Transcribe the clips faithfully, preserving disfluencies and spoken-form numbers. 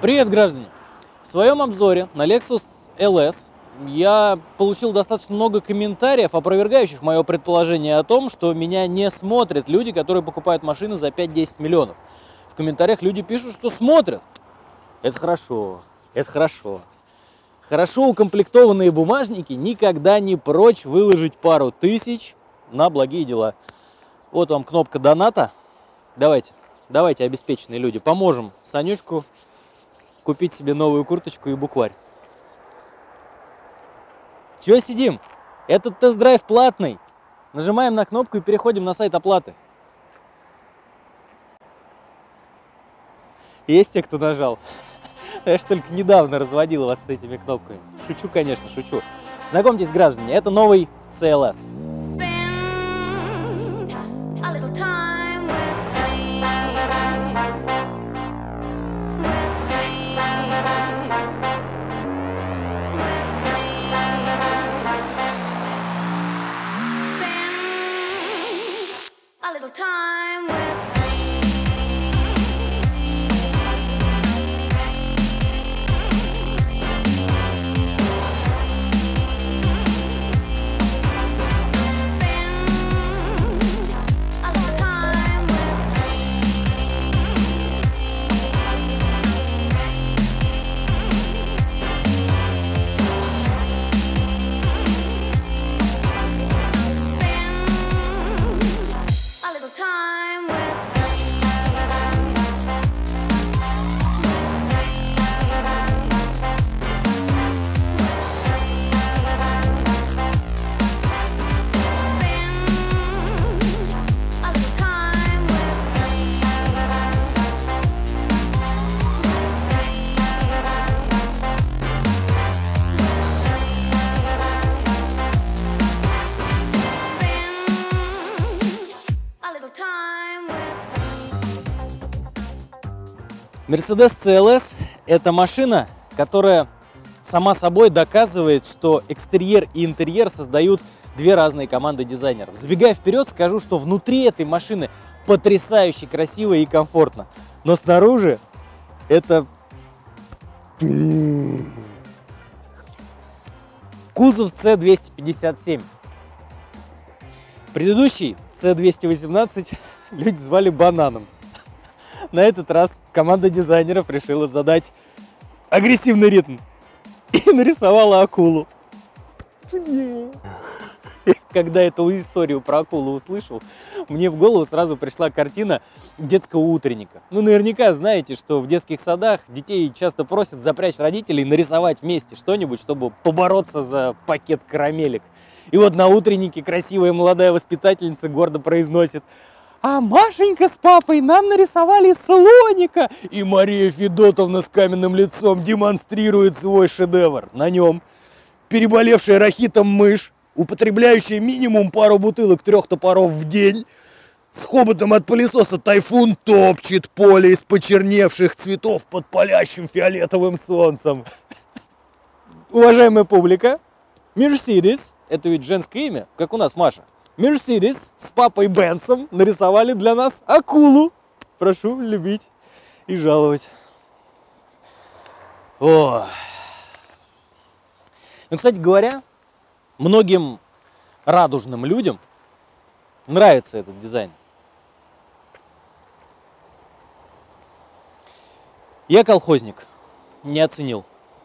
Привет, граждане! В своем обзоре на Lexus эл эс я получил достаточно много комментариев, опровергающих мое предположение о том, что меня не смотрят люди, которые покупают машины за пять-десять миллионов. В комментариях люди пишут, что смотрят. Это хорошо, это хорошо. Хорошо укомплектованные бумажники никогда не прочь выложить пару тысяч на благие дела. Вот вам кнопка доната. Давайте, давайте, обеспеченные люди, поможем Санечку купить себе новую курточку и букварь. Чего сидим? Этот тест-драйв платный. Нажимаем на кнопку и переходим на сайт оплаты. Есть те, кто нажал? Я же только недавно разводил вас с этими кнопками. Шучу, конечно, шучу. Знакомьтесь, граждане, это новый си эл эс. Mercedes си эл эс – это машина, которая сама собой доказывает, что экстерьер и интерьер создают две разные команды дизайнеров. Забегая вперед, скажу, что внутри этой машины потрясающе красиво и комфортно. Но снаружи это кузов си двести пятьдесят семь. Предыдущий си двести восемнадцать люди звали бананом. На этот раз команда дизайнеров решила задать агрессивный ритм и нарисовала акулу. Когда эту историю про акулу услышал, мне в голову сразу пришла картина детского утренника. Ну, наверняка знаете, что в детских садах детей часто просят запрячь родителей нарисовать вместе что-нибудь, чтобы побороться за пакет карамелек. И вот на утреннике красивая молодая воспитательница гордо произносит: «А Машенька с папой нам нарисовали слоника!» И Мария Федотовна с каменным лицом демонстрирует свой шедевр. На нем переболевшая рахитом мышь, употребляющая минимум пару бутылок трех топоров в день, с хоботом от пылесоса «Тайфун» топчет поле из почерневших цветов под палящим фиолетовым солнцем. Уважаемая публика, Mercedes, это ведь женское имя, как у нас Маша. Mercedes с папой Бенсом нарисовали для нас акулу. Прошу любить и жаловать. О. Ну, кстати говоря, многим радужным людям нравится этот дизайн. Я колхозник, не оценил.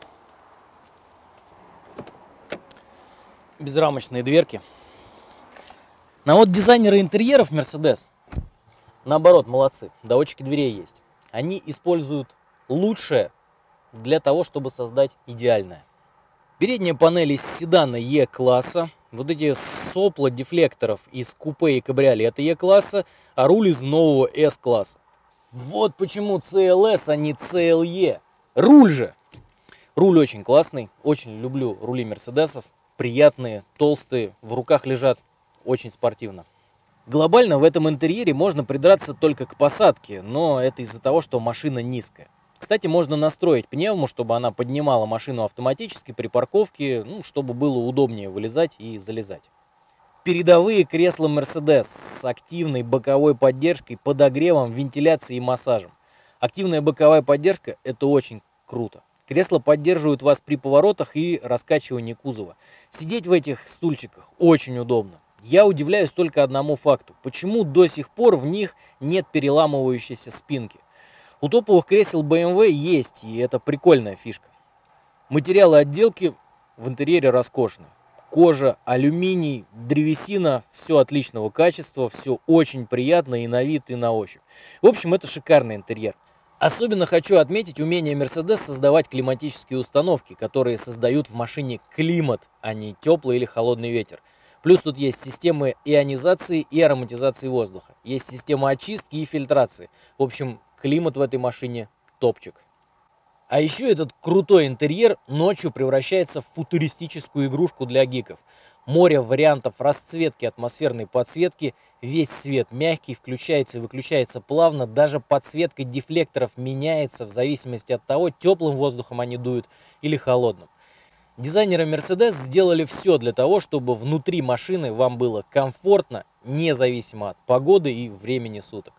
Безрамочные дверки. Но вот дизайнеры интерьеров Mercedes, наоборот, молодцы, доводчики дверей есть. Они используют лучшее для того, чтобы создать идеальное. Передняя панель из седана Е-класса, вот эти сопла дефлекторов из купе и кабриолета это Е-класса, а руль из нового С-класса. Вот почему си эл эс, а не си эл и. Руль же! Руль очень классный, очень люблю рули Мерседесов, приятные, толстые, в руках лежат. Очень спортивно. Глобально в этом интерьере можно придраться только к посадке, но это из-за того, что машина низкая. Кстати, можно настроить пневму, чтобы она поднимала машину автоматически при парковке, ну, чтобы было удобнее вылезать и залезать. Передовые кресла Mercedes с активной боковой поддержкой, подогревом, вентиляцией и массажем. Активная боковая поддержка – это очень круто. Кресла поддерживают вас при поворотах и раскачивании кузова. Сидеть в этих стульчиках очень удобно. Я удивляюсь только одному факту. Почему до сих пор в них нет переламывающейся спинки? У топовых кресел бэ эм вэ есть, и это прикольная фишка. Материалы отделки в интерьере роскошные. Кожа, алюминий, древесина, все отличного качества, все очень приятно и на вид, и на ощупь. В общем, это шикарный интерьер. Особенно хочу отметить умение Mercedes создавать климатические установки, которые создают в машине климат, а не теплый или холодный ветер. Плюс тут есть системы ионизации и ароматизации воздуха. Есть система очистки и фильтрации. В общем, климат в этой машине топчик. А еще этот крутой интерьер ночью превращается в футуристическую игрушку для гиков. Море вариантов расцветки, атмосферной подсветки, весь свет мягкий, включается и выключается плавно, даже подсветка дефлекторов меняется в зависимости от того, теплым воздухом они дуют или холодным. Дизайнеры Mercedes сделали все для того, чтобы внутри машины вам было комфортно, независимо от погоды и времени суток.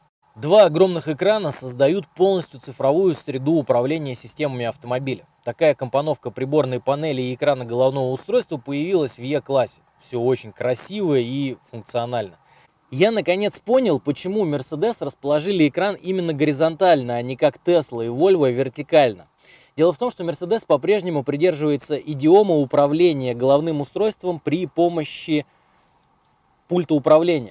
Два огромных экрана создают полностью цифровую среду управления системами автомобиля. Такая компоновка приборной панели и экрана головного устройства появилась в E-классе. Все очень красиво и функционально. Я наконец понял, почему Mercedes расположили экран именно горизонтально, а не как Tesla и Volvo вертикально. Дело в том, что Mercedes по-прежнему придерживается идиома управления головным устройством при помощи пульта управления.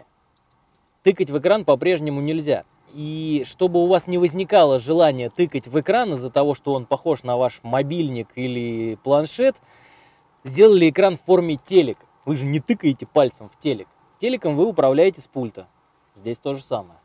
Тыкать в экран по-прежнему нельзя. И чтобы у вас не возникало желания тыкать в экран из-за того, что он похож на ваш мобильник или планшет, сделали экран в форме телека. Вы же не тыкаете пальцем в телек. Телеком вы управляете с пульта. Здесь то же самое.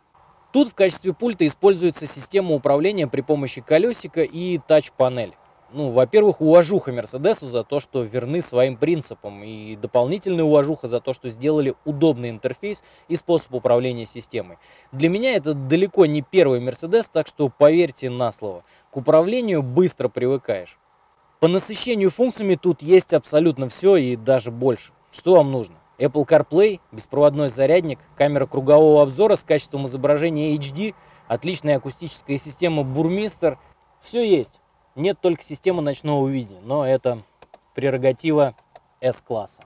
Тут в качестве пульта используется система управления при помощи колесика и тач-панель. Ну, во-первых, уважуха Мерседесу за то, что верны своим принципам, и дополнительная уважуха за то, что сделали удобный интерфейс и способ управления системой. Для меня это далеко не первый Мерседес, так что поверьте на слово. К управлению быстро привыкаешь. По насыщению функциями тут есть абсолютно все и даже больше. Что вам нужно? Apple CarPlay, беспроводной зарядник, камера кругового обзора с качеством изображения эйч ди, отличная акустическая система Burmester. Все есть. Нет только системы ночного видения, но это прерогатива S-класса.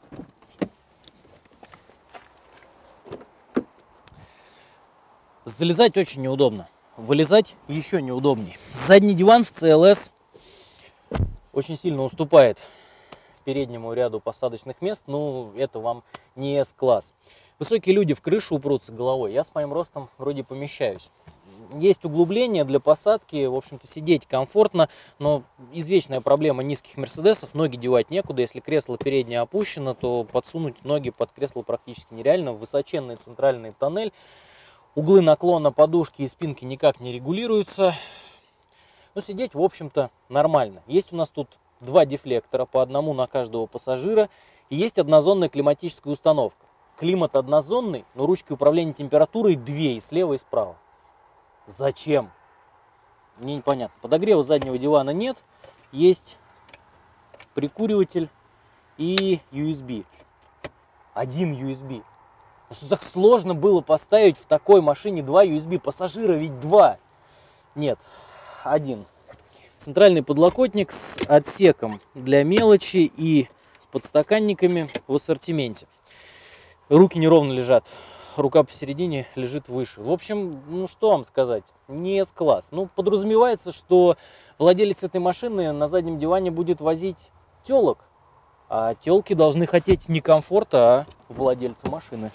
Залезать очень неудобно, вылезать еще неудобнее. Задний диван в си эл эс очень сильно уступает переднему ряду посадочных мест, но это вам не S-класс. Высокие люди в крышу упрутся головой, я с моим ростом вроде помещаюсь. Есть углубление для посадки, в общем-то сидеть комфортно, но извечная проблема низких Мерседесов, ноги девать некуда. Если кресло переднее опущено, то подсунуть ноги под кресло практически нереально. Высоченный центральный тоннель, углы наклона подушки и спинки никак не регулируются. Но сидеть, в общем-то, нормально. Есть у нас тут два дефлектора, по одному на каждого пассажира, и есть однозонная климатическая установка. Климат однозонный, но ручки управления температурой две, и слева, и справа. Зачем? Мне непонятно. Подогрева заднего дивана нет. Есть прикуриватель и ю эс би. Один ю эс би. Ну что так сложно было поставить в такой машине два ю эс би? Пассажира ведь два. Нет, один. Центральный подлокотник с отсеком для мелочи и подстаканниками в ассортименте. Руки неровно лежат. Рука посередине лежит выше. В общем, ну что вам сказать, не S-класс. Ну, подразумевается, что владелец этой машины на заднем диване будет возить телок. А телки должны хотеть не комфорта, а владельца машины.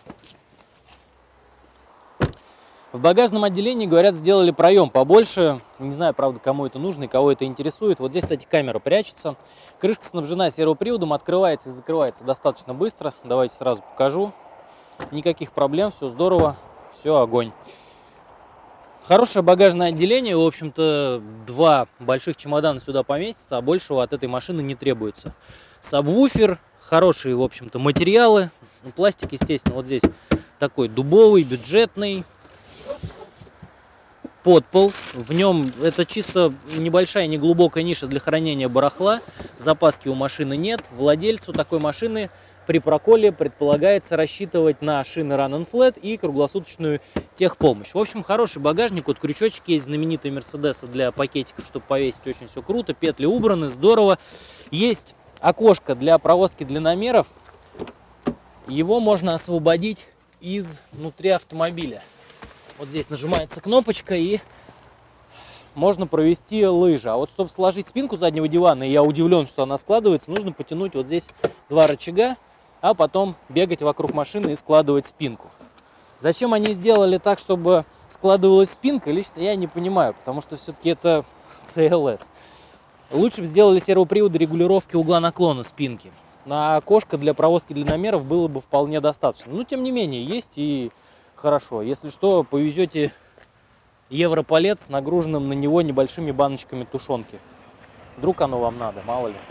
В багажном отделении, говорят, сделали проем побольше. Не знаю, правда, кому это нужно и кого это интересует. Вот здесь, кстати, камера прячется. Крышка снабжена сервоприводом, открывается и закрывается достаточно быстро. Давайте сразу покажу. Никаких проблем, все здорово, все огонь. Хорошее багажное отделение, в общем-то, два больших чемодана сюда поместятся, а большего от этой машины не требуется. Сабвуфер, хорошие, в общем-то, материалы. Пластик, естественно, вот здесь такой дубовый, бюджетный. подпол. В нем это чисто небольшая, неглубокая ниша для хранения барахла. Запаски у машины нет. Владельцу такой машины при проколе предполагается рассчитывать на шины Run and Flat и круглосуточную техпомощь. В общем, хороший багажник. Вот крючочек есть, знаменитые Мерседесы для пакетиков, чтобы повесить. Очень все круто. Петли убраны, здорово. Есть окошко для провозки длинномеров. Его можно освободить из внутри автомобиля. Вот здесь нажимается кнопочка и можно провести лыжи. А вот чтобы сложить спинку заднего дивана, и я удивлен, что она складывается, нужно потянуть вот здесь два рычага, а потом бегать вокруг машины и складывать спинку. Зачем они сделали так, чтобы складывалась спинка, лично я не понимаю, потому что все-таки это си эл эс. Лучше бы сделали сервоприводы регулировки угла наклона спинки. На окошко для провозки длинномеров было бы вполне достаточно. Но тем не менее, есть и хорошо. Если что, повезете европалет с нагруженным на него небольшими баночками тушенки. Вдруг оно вам надо, мало ли.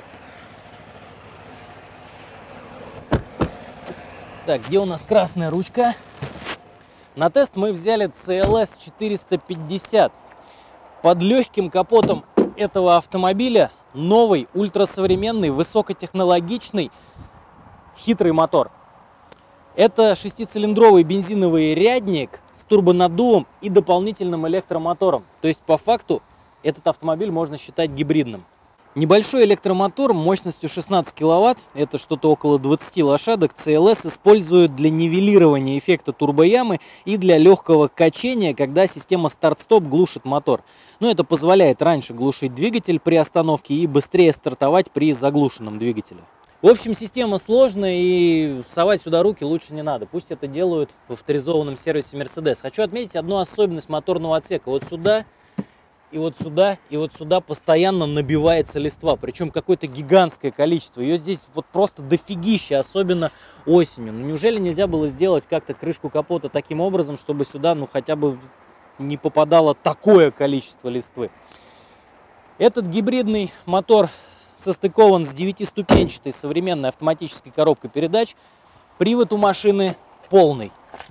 Так, где у нас красная ручка? На тест мы взяли си эл эс четыреста пятьдесят. Под легким капотом этого автомобиля новый, ультрасовременный, высокотехнологичный, хитрый мотор. Это шестицилиндровый бензиновый рядник с турбонаддувом и дополнительным электромотором. То есть, по факту, этот автомобиль можно считать гибридным. Небольшой электромотор мощностью шестнадцать киловатт, это что-то около двадцати лошадок, си эл эс используют для нивелирования эффекта турбоямы и для легкого качения, когда система старт-стоп глушит мотор. Но это позволяет раньше глушить двигатель при остановке и быстрее стартовать при заглушенном двигателе. В общем, система сложная, и совать сюда руки лучше не надо. Пусть это делают в авторизованном сервисе Mercedes. Хочу отметить одну особенность моторного отсека. Вот сюда, и вот сюда, и вот сюда постоянно набивается листва. Причем какое-то гигантское количество. Ее здесь вот просто дофигища, особенно осенью. Ну, неужели нельзя было сделать как-то крышку капота таким образом, чтобы сюда ну хотя бы не попадало такое количество листвы? Этот гибридный мотор состыкован с девятиступенчатой современной автоматической коробкой передач. Привод у машины полный.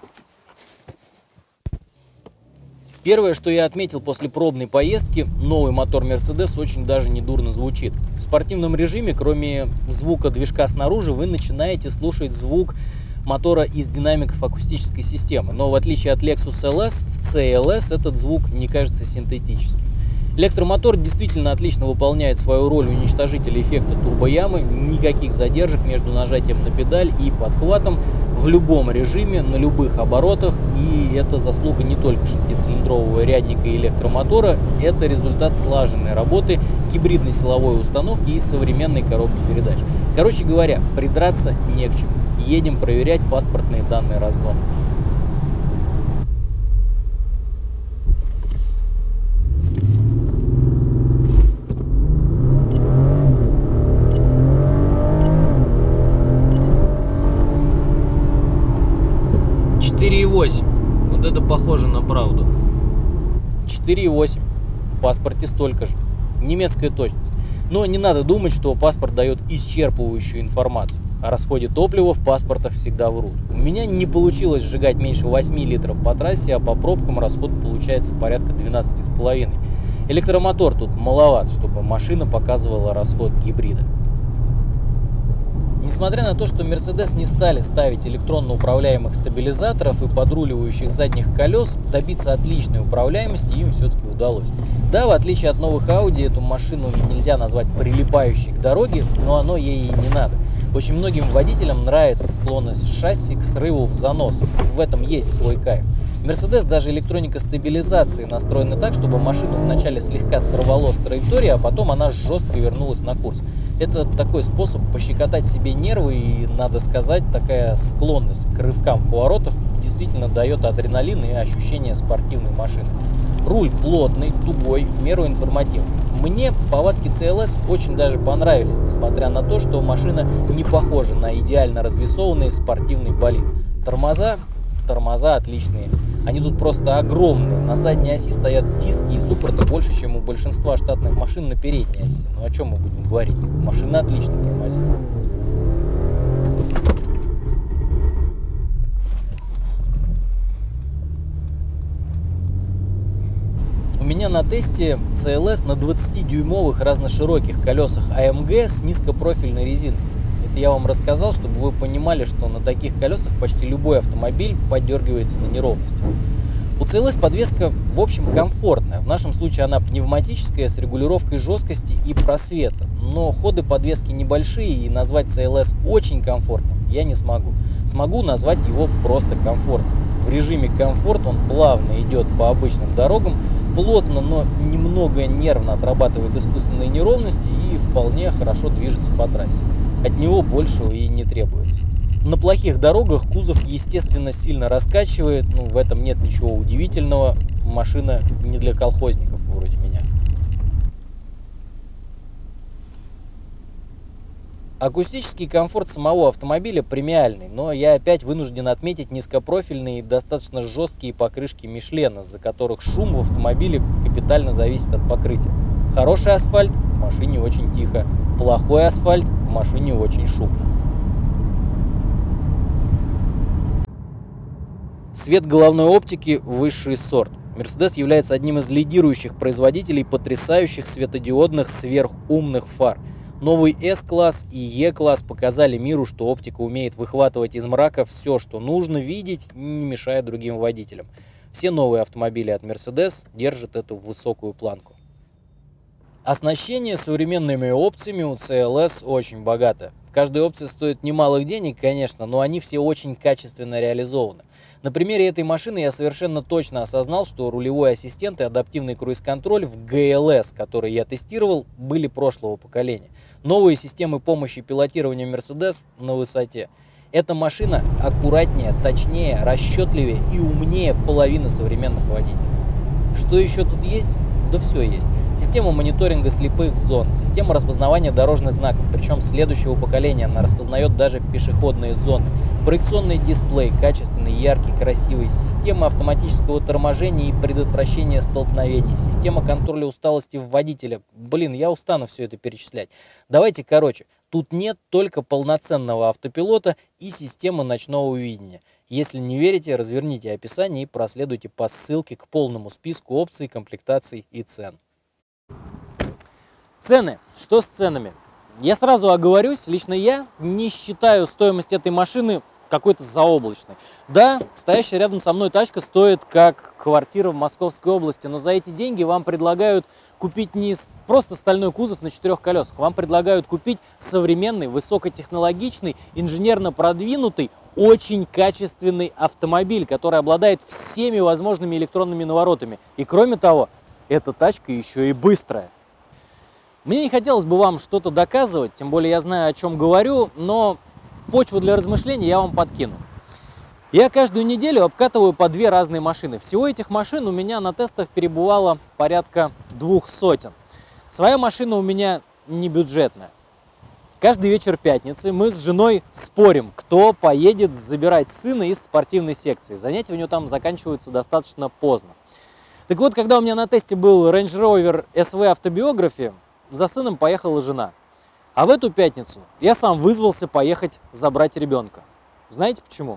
Первое, что я отметил после пробной поездки, новый мотор Mercedes очень даже недурно звучит. В спортивном режиме, кроме звука движка снаружи, вы начинаете слушать звук мотора из динамиков акустической системы. Но в отличие от Lexus эл эс, в си эл эс этот звук не кажется синтетическим. Электромотор действительно отлично выполняет свою роль уничтожителя эффекта турбоямы. Никаких задержек между нажатием на педаль и подхватом в любом режиме, на любых оборотах. И это заслуга не только шестицилиндрового рядника и электромотора, это результат слаженной работы гибридной силовой установки и современной коробки передач. Короче говоря, придраться не к чему. Едем проверять паспортные данные разгона. четыре и восемь. Вот это похоже на правду. четыре и восемь. В паспорте столько же. Немецкая точность. Но не надо думать, что паспорт дает исчерпывающую информацию. О расходе топлива в паспортах всегда врут. У меня не получилось сжигать меньше восьми литров по трассе, а по пробкам расход получается порядка двенадцати с половиной. Электромотор тут маловат, чтобы машина показывала расход гибрида. Несмотря на то, что Mercedes не стали ставить электронно управляемых стабилизаторов и подруливающих задних колес, добиться отличной управляемости им все-таки удалось. Да, в отличие от новых Audi, эту машину нельзя назвать прилипающей к дороге, но оно ей и не надо. Очень многим водителям нравится склонность шасси к срыву в занос. В этом есть свой кайф. Mercedes даже электроника стабилизации настроена так, чтобы машину вначале слегка сорвало с траектории, а потом она жестко вернулась на курс. Это такой способ пощекотать себе нервы, и, надо сказать, такая склонность к рывкам в поворотах действительно дает адреналин и ощущение спортивной машины. Руль плотный, тугой, в меру информативный. Мне повадки си эл эс очень даже понравились, несмотря на то, что машина не похожа на идеально развесованный спортивный болид. Тормоза, тормоза отличные. Они тут просто огромные. На задней оси стоят диски и суппорта больше, чем у большинства штатных машин на передней оси. Ну о чем мы будем говорить? Машина отлично тормозит. на тесте си эл эс на двадцатидюймовых разношироких колесах а эм гэ с низкопрофильной резиной. Это я вам рассказал, чтобы вы понимали, что на таких колесах почти любой автомобиль поддергивается на неровности. У си эл эс подвеска, в общем, комфортная. В нашем случае она пневматическая с регулировкой жесткости и просвета. Но ходы подвески небольшие, и назвать си эл эс очень комфортным я не смогу. Смогу назвать его просто комфортным. В режиме комфорт он плавно идет по обычным дорогам, плотно, но немного нервно отрабатывает искусственные неровности и вполне хорошо движется по трассе. От него большего и не требуется. На плохих дорогах кузов, естественно, сильно раскачивает, ну, в этом нет ничего удивительного, машина не для колхозников вроде меня. Акустический комфорт самого автомобиля премиальный, но я опять вынужден отметить низкопрофильные и достаточно жесткие покрышки Мишлен, из-за которых шум в автомобиле капитально зависит от покрытия. Хороший асфальт в машине очень тихо, плохой асфальт в машине очень шумно. Свет головной оптики – высший сорт. Mercedes является одним из лидирующих производителей потрясающих светодиодных сверхумных фар. Новый эс-класс и е-класс показали миру, что оптика умеет выхватывать из мрака все, что нужно видеть, не мешая другим водителям. Все новые автомобили от Mercedes держат эту высокую планку. Оснащение современными опциями у си эл эс очень богатое. Каждая опция стоит немалых денег, конечно, но они все очень качественно реализованы. На примере этой машины я совершенно точно осознал, что рулевой ассистент и адаптивный круиз-контроль в джи эл эс, который я тестировал, были прошлого поколения. Новые системы помощи пилотирования Mercedes на высоте. Эта машина аккуратнее, точнее, расчетливее и умнее половины современных водителей. Что еще тут есть? Да все есть. Система мониторинга слепых зон, система распознавания дорожных знаков, причем следующего поколения, она распознает даже пешеходные зоны, проекционный дисплей, качественный, яркий, красивый, система автоматического торможения и предотвращения столкновений, система контроля усталости водителя. Блин, я устану все это перечислять. Давайте короче, тут нет только полноценного автопилота и системы ночного видения. Если не верите, разверните описание и проследуйте по ссылке к полному списку опций, комплектаций и цен. Цены. Что с ценами? Я сразу оговорюсь, лично я не считаю стоимость этой машины какой-то заоблачной. Да, стоящая рядом со мной тачка стоит как квартира в Московской области, но за эти деньги вам предлагают купить не просто стальной кузов на четырех колесах, вам предлагают купить современный, высокотехнологичный, инженерно продвинутый, очень качественный автомобиль, который обладает всеми возможными электронными наворотами. И кроме того, эта тачка еще и быстрая. Мне не хотелось бы вам что-то доказывать, тем более я знаю, о чем говорю, но почву для размышлений я вам подкину. Я каждую неделю обкатываю по две разные машины. Всего этих машин у меня на тестах перебывало порядка двух сотен. Своя машина у меня не бюджетная. Каждый вечер пятницы мы с женой спорим, кто поедет забирать сына из спортивной секции. Занятия у него там заканчиваются достаточно поздно. Так вот, когда у меня на тесте был Range Rover эс ви Автобиографи, за сыном поехала жена. А в эту пятницу я сам вызвался поехать забрать ребенка. Знаете почему?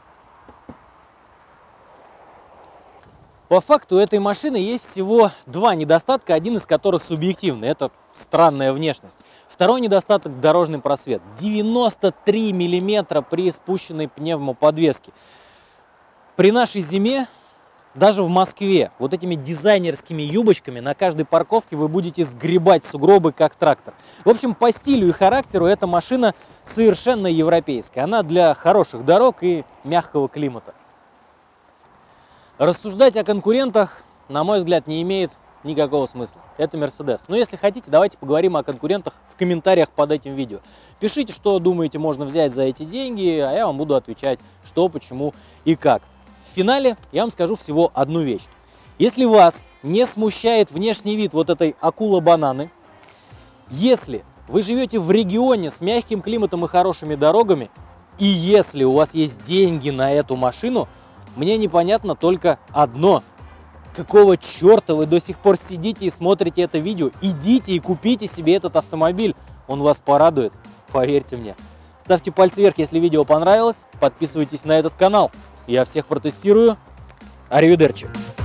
По факту у этой машины есть всего два недостатка, один из которых субъективный. Это странная внешность. Второй недостаток – дорожный просвет. девяносто три миллиметра при спущенной пневмоподвеске. При нашей зиме, даже в Москве, вот этими дизайнерскими юбочками на каждой парковке вы будете сгребать сугробы, как трактор. В общем, по стилю и характеру эта машина совершенно европейская. Она для хороших дорог и мягкого климата. Рассуждать о конкурентах, на мой взгляд, не имеет никакого смысла. Это Mercedes. Но если хотите, давайте поговорим о конкурентах в комментариях под этим видео. Пишите, что думаете можно взять за эти деньги, а я вам буду отвечать, что, почему и как. В финале я вам скажу всего одну вещь. Если вас не смущает внешний вид вот этой акула-бананы, если вы живете в регионе с мягким климатом и хорошими дорогами, и если у вас есть деньги на эту машину, мне непонятно только одно. Какого черта вы до сих пор сидите и смотрите это видео? Идите и купите себе этот автомобиль. Он вас порадует, поверьте мне. Ставьте пальцы вверх, если видео понравилось. Подписывайтесь на этот канал. Я всех протестирую. Аривидерчи.